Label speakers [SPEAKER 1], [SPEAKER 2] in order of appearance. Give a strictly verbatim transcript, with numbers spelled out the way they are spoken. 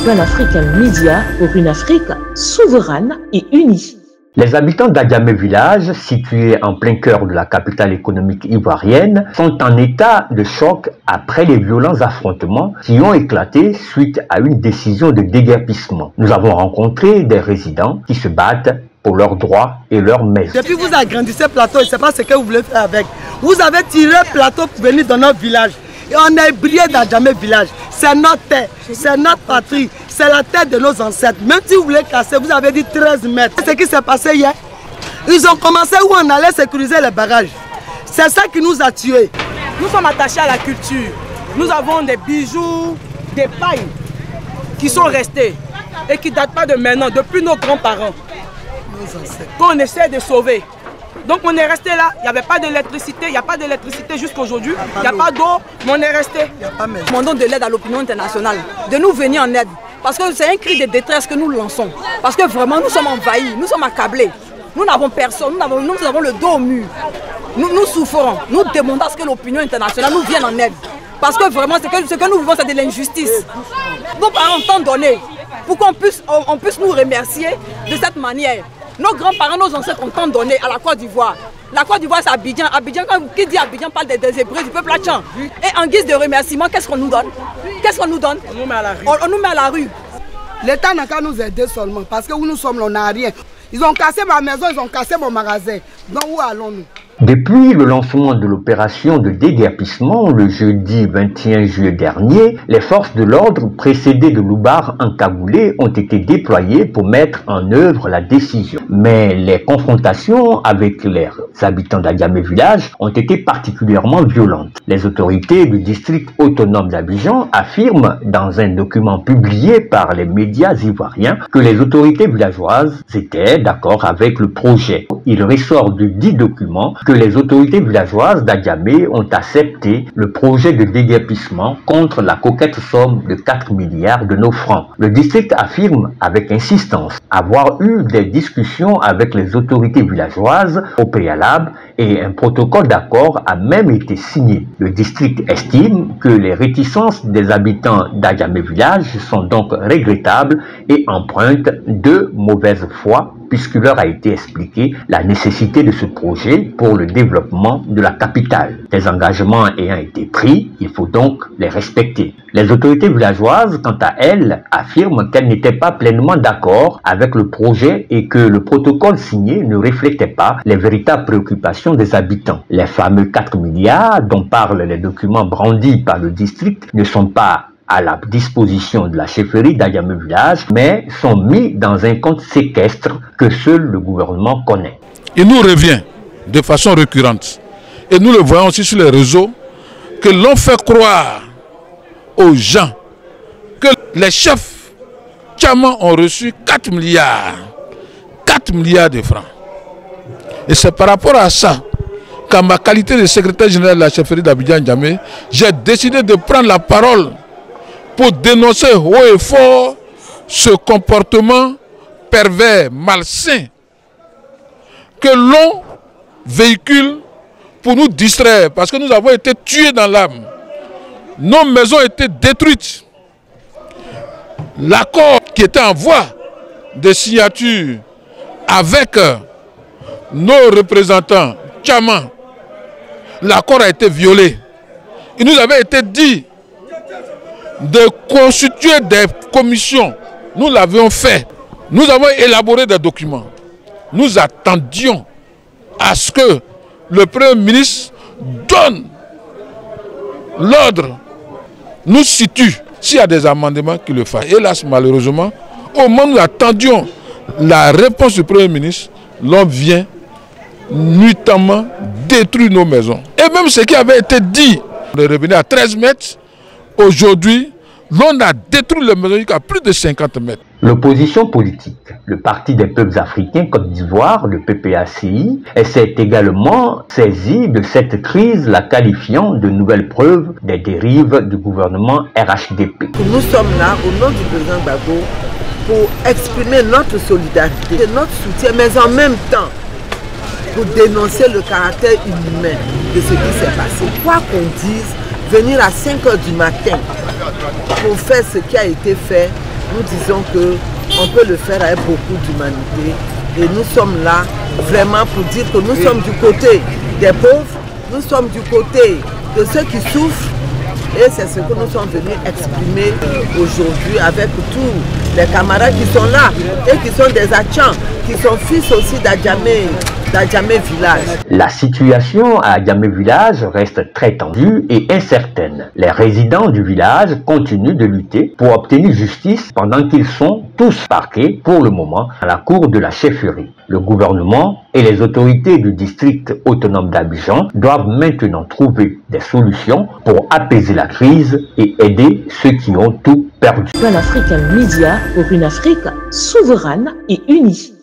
[SPEAKER 1] Pan African Media pour une Afrique souveraine et unie.
[SPEAKER 2] Les habitants d'Adjamé village, situé en plein cœur de la capitale économique ivoirienne, sont en état de choc après les violents affrontements qui ont éclaté suite à une décision de déguerpissement. Nous avons rencontré des résidents qui se battent pour leurs droits et leurs maisons.
[SPEAKER 3] Depuis que vous agrandissez le plateau, je ne sais pas ce que vous voulez faire avec. Vous avez tiré le plateau pour venir dans notre village. Et on est brillé d'Adjamé village. C'est notre terre, c'est notre patrie, c'est la terre de nos ancêtres. Même si vous voulez casser, vous avez dit treize mètres. Ce qui s'est passé hier, ils ont commencé où on allait sécuriser les barrages. C'est ça qui nous a tués.
[SPEAKER 4] Nous sommes attachés à la culture. Nous avons des bijoux, des pailles qui sont restés et qui ne datent pas de maintenant, depuis nos grands-parents. Qu'on essaie de sauver. Donc on est resté là, il n'y avait pas d'électricité, il n'y a pas d'électricité jusqu'aujourd'hui, il n'y a pas d'eau, mais on est resté.
[SPEAKER 5] Nous demandons de l'aide à l'opinion internationale, de nous venir en aide. Parce que c'est un cri de détresse que nous lançons. Parce que vraiment nous sommes envahis, nous sommes accablés. Nous n'avons personne, nous avons, nous avons le dos au mur. Nous, nous souffrons, nous demandons à ce que l'opinion internationale nous vienne en aide. Parce que vraiment ce que, ce que nous vivons c'est de l'injustice. Nos parents ont tant donné pour qu'on puisse, on, on puisse nous remercier de cette manière. Nos grands-parents, nos ancêtres ont tant donné à la Côte d'Ivoire. La Côte d'Ivoire, c'est Abidjan. Abidjan, quand qui dit Abidjan parle des, des Hébreux, du peuple Hatchan. Et en guise de remerciement, qu'est-ce qu'on nous donne? Qu'est-ce qu'on nous donne?
[SPEAKER 4] On nous met à la rue.
[SPEAKER 5] On, on nous met à la rue.
[SPEAKER 3] L'État n'a qu'à nous aider seulement, parce que où nous sommes, on n'a rien. Ils ont cassé ma maison, ils ont cassé mon magasin. Donc où allons-nous?
[SPEAKER 2] Depuis le lancement de l'opération de déguerpissement le jeudi vingt et un juillet dernier, les forces de l'ordre précédées de Loubar encagoulés ont été déployées pour mettre en œuvre la décision. Mais les confrontations avec les habitants d'Adjamé village ont été particulièrement violentes. Les autorités du district autonome d'Abidjan affirment dans un document publié par les médias ivoiriens que les autorités villageoises étaient d'accord avec le projet. Il ressort du dit document que les autorités villageoises d'Adjamé ont accepté le projet de déguerpissement contre la coquette somme de quatre milliards de nos francs. Le district affirme avec insistance avoir eu des discussions avec les autorités villageoises au préalable et un protocole d'accord a même été signé. Le district estime que les réticences des habitants d'Adjamé village sont donc regrettables et empreintes de mauvaise foi, puisqu'il leur a été expliqué la nécessité de ce projet pour le développement de la capitale. Des engagements ayant été pris, il faut donc les respecter. Les autorités villageoises, quant à elles, affirment qu'elles n'étaient pas pleinement d'accord avec le projet et que le protocole signé ne reflétait pas les véritables préoccupations des habitants. Les fameux quatre milliards dont parlent les documents brandis par le district ne sont pas à la disposition de la chefferie d'Adjamé village, mais sont mis dans un compte séquestre que seul le gouvernement connaît.
[SPEAKER 6] Il nous revient de façon récurrente, et nous le voyons aussi sur les réseaux, que l'on fait croire aux gens que les chefs Tchaman ont reçu quatre milliards, quatre milliards de francs. Et c'est par rapport à ça qu'en ma qualité de secrétaire général de la chefferie d'Abidjan-Djamé, j'ai décidé de prendre la parole pour dénoncer haut et fort ce comportement pervers, malsain, que l'on véhicule pour nous distraire, parce que nous avons été tués dans l'âme. Nos maisons ont été détruites. L'accord qui était en voie de signature avec nos représentants Tchaman, l'accord a été violé. Il nous avait été dit de constituer des commissions. Nous l'avions fait. Nous avons élaboré des documents. Nous attendions à ce que le Premier ministre donne l'ordre, nous situe s'il y a des amendements qu'il le fasse. Hélas, malheureusement, au moment où nous attendions la réponse du Premier ministre, l'on vient nuitamment détruire nos maisons. Et même ce qui avait été dit de revenir à treize mètres, aujourd'hui, l'on a détruit les maisons jusqu'à plus de cinquante mètres.
[SPEAKER 2] L'opposition politique, le Parti des peuples africains Côte d'Ivoire, le P P A C I, s'est également saisi de cette crise, la qualifiant de nouvelle preuve des dérives du gouvernement R H D P.
[SPEAKER 7] Nous sommes là au nom du président Gbagbo pour exprimer notre solidarité, notre soutien, mais en même temps pour dénoncer le caractère inhumain de ce qui s'est passé. Quoi qu'on dise, venir à cinq heures du matin pour faire ce qui a été fait, nous disons qu'on peut le faire avec beaucoup d'humanité. Et nous sommes là vraiment pour dire que nous sommes du côté des pauvres, nous sommes du côté de ceux qui souffrent. Et c'est ce que nous sommes venus exprimer euh, aujourd'hui avec tous les camarades qui sont là et qui sont des Achans, qui sont fils aussi d'Adjamé, d'Adjamé village.
[SPEAKER 2] La situation à Adjamé village reste très tendue et incertaine. Les résidents du village continuent de lutter pour obtenir justice pendant qu'ils sont tous parqués pour le moment à la cour de la chefferie. Le gouvernement et les autorités du district autonome d'Abidjan doivent maintenant trouver des solutions pour apaiser la crise et aider ceux qui ont tout perdu.
[SPEAKER 1] Pan African Media pour une Afrique souveraine et unie.